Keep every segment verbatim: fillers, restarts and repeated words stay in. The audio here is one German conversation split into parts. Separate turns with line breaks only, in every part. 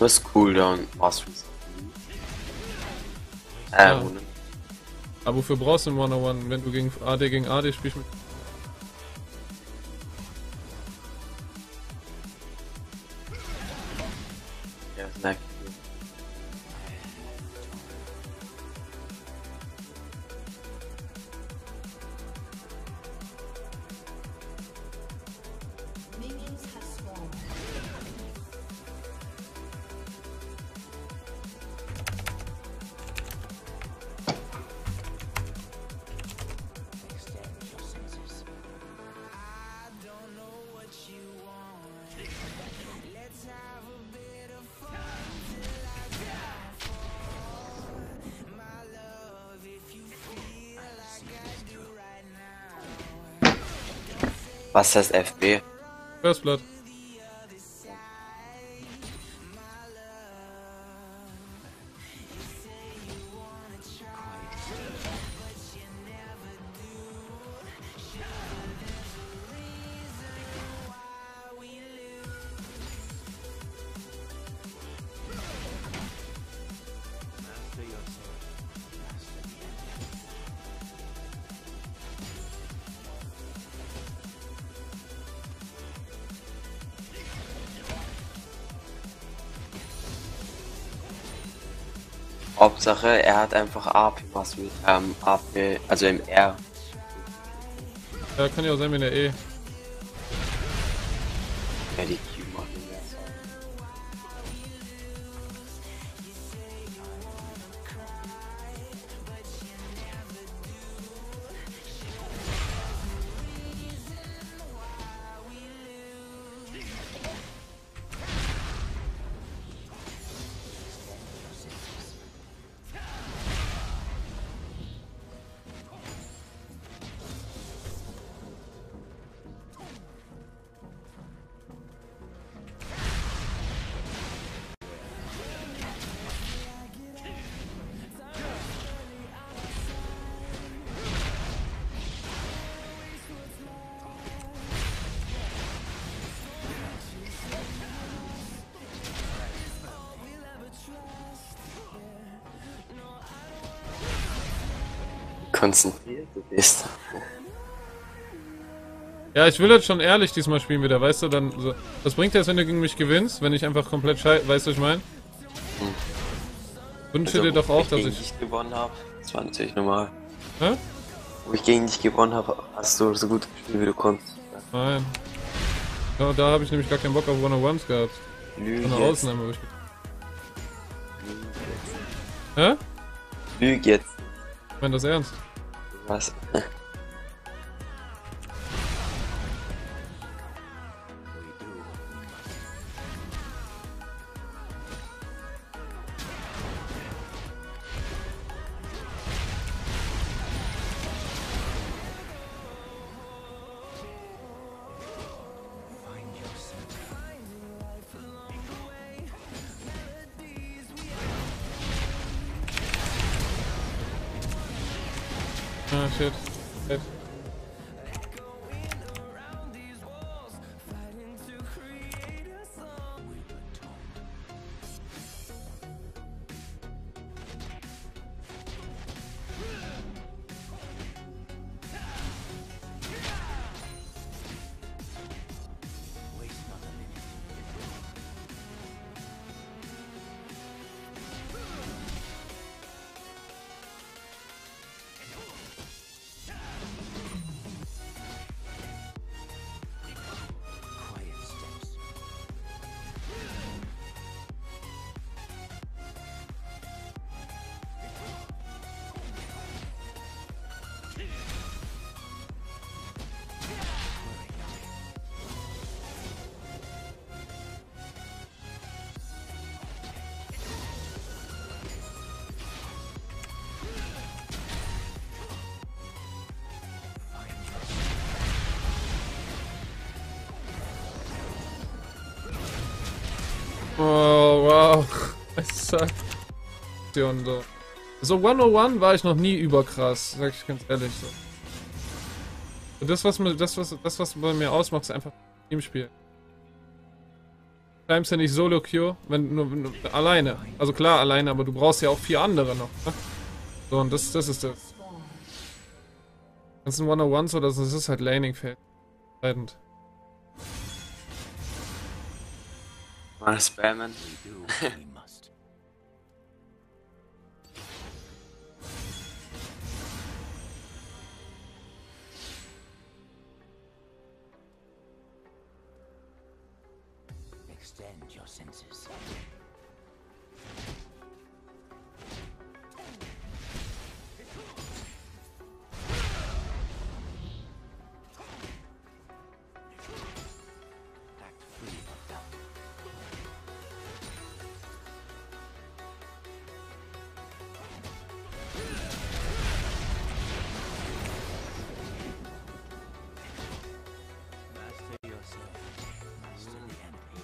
Plus Cooldown Mastery. Äh,
Ja.
ohne.
Aber wofür brauchst du ein One-on-One, wenn du gegen A D gegen A D spielst? Mit
Ja, snack.
Minions have spawned.
Was heißt F B?
First Blood.
Hauptsache, er hat einfach A P Mastery, ähm, A P, also im R.
Ja, kann ja auch sein, wenn er eh.
Ja, die Q macht nicht mehr. Konzentriert du bist.
Ja, ich will jetzt schon ehrlich diesmal spielen wieder, weißt du, dann so. Was bringt das, wenn du gegen mich gewinnst, wenn ich einfach komplett schei... Weißt du, was ich meine?
Hm.
Wünsche
Also,
dir doch
wo
auch,
ich
dass
gegen
ich...
dich gewonnen habe, das war natürlich normal.
Hä?
Wo ich gegen dich gewonnen habe, hast du so gut gespielt, wie du konntest.
Nein. Ja, da habe ich nämlich gar keinen Bock auf One-on-Ones gehabt.
Lüg
Eine
jetzt.
Ausnahme. Wo ich... Hä?
Lüg jetzt.
Ich meine das ernst.
Was?
Ah, shit. Shit. Oh, wow. Es sagt. Und so. So hundertundeins war ich noch nie überkrass, sag ich ganz ehrlich so. Und das, was mir, das, was, das, was bei mir ausmacht, ist einfach Teamspiel. Timest ja nicht Solo-Queue, wenn nur, nur alleine. Also klar, alleine, aber du brauchst ja auch vier andere noch. Ne? So, und das, das ist das. Das sind one-on-ones oder das ist halt Laning-Feld. Entscheidend.
Mal spammen.
Extend your senses. Act free of doubt. Master yourself. Master the enemy.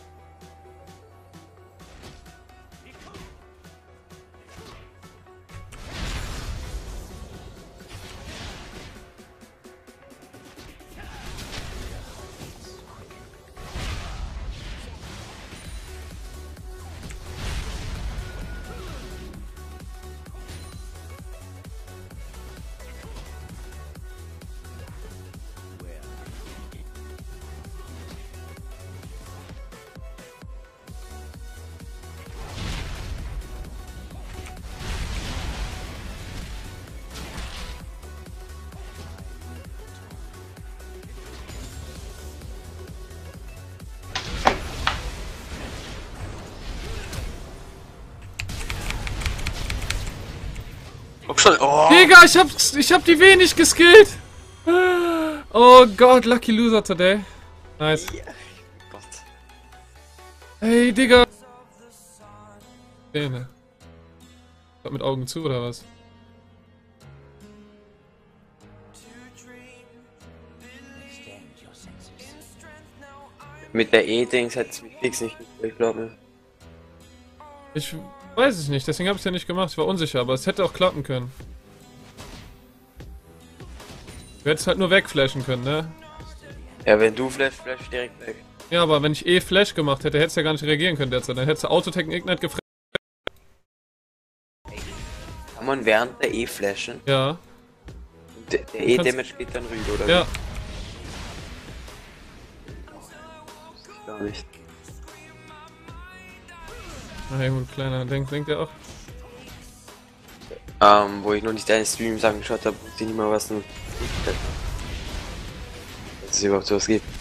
Oh, schon. Oh.
Digga, ich hab, ich hab die wenig geskillt. Oh Gott, lucky loser today. Nice.
Ja. Gott.
Hey, Digga. Zähne. Mit Augen zu, oder was?
Extend your senses.
Mit der E-Dings hätte es mit X nicht gespielt, glaube
Ich weiß es nicht, deswegen habe ich es ja nicht gemacht. Ich war unsicher, aber es hätte auch klappen können. Du hättest halt nur wegflashen können, ne?
ich. Ja, wenn du flash, flash direkt weg.
Ja, aber wenn ich eh Flash gemacht hätte, hättest du ja gar nicht reagieren können derzeit. Dann hättest du Autotech Ignite gefressen.
Kann man während der E flashen?
Ja.
Und der der E-Damage geht dann rüber, oder?
Ja.
wie? Gar nicht.
Na ja, gut, kleiner. Denkt, denkt er auch.
Ähm, wo ich noch nicht deine Streams angeschaut habe, wusste ich nicht mal, was ein. Dass es überhaupt sowas gibt.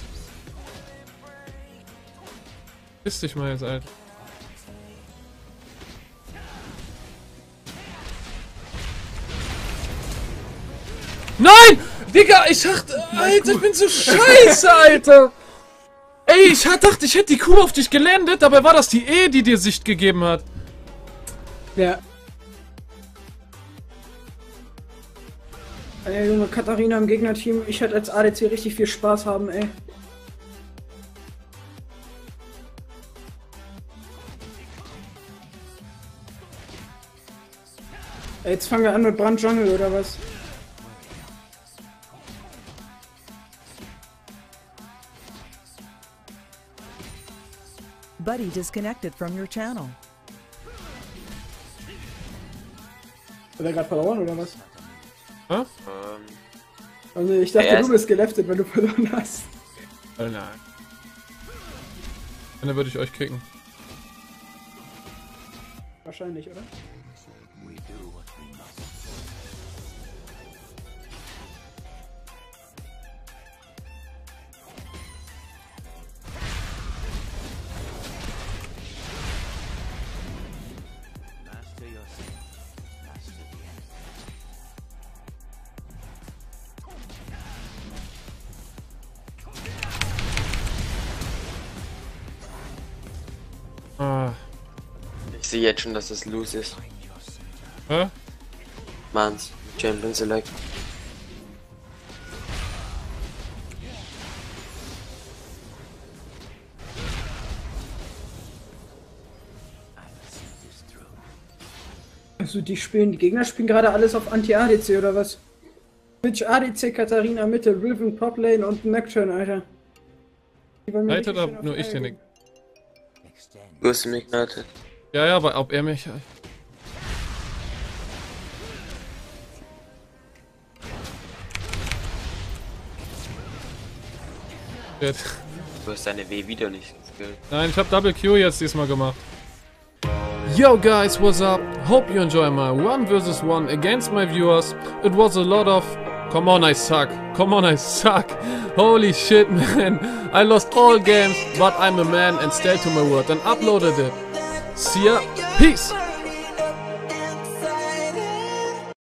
Piss dich mal jetzt, Alter. Nein! Digga, ich dachte, Alter, ich bin so scheiße, Alter! Ey, ich dachte, ich hätte die Kuh auf dich gelandet, dabei war das die E, die dir Sicht gegeben hat.
Ja. Ey, Junge, Katharina im Gegnerteam, ich hätte als A D C richtig viel Spaß haben, ey. Ey, jetzt fangen wir an mit Brand Jungle, oder was?
Buddy disconnected from your channel.
Hat er gerade verloren, oder was?
Hä?
Ähm,
Also ich dachte,
Ja,
du
es-
bist geleftet, wenn du verloren hast.
Oh nein. Dann würde ich euch kicken.
Wahrscheinlich, oder?
We do what we must. Master yourself. Master the enemy.
Ah.
ich sehe jetzt schon, dass es loose ist.
Hä?
Mans, Champion Select.
I will see this through.
Also die spielen, die Gegner spielen gerade alles auf Anti-A D C, oder was? Twitch A D C, Katharina Mitte, Riven Poplane und Nocturne, Alter. Die wollen mir
Leiter
richtig
oder
schön auf
nur
die
ich
Eier
den
gehen.
Nick?
Du hast mich gerettet.
Ja, ja, aber ob er mich... Shit.
Du hast deine W wieder nicht geskillt.
Nein, ich habe Double Q jetzt diesmal gemacht. Yo guys, what's up? Hope you enjoy my one versus one against my viewers. It was a lot of... Come on, I suck. Come on, I suck. Holy shit, man. I lost all games, but I'm a man and stayed to my word and uploaded it. See ya. Peace.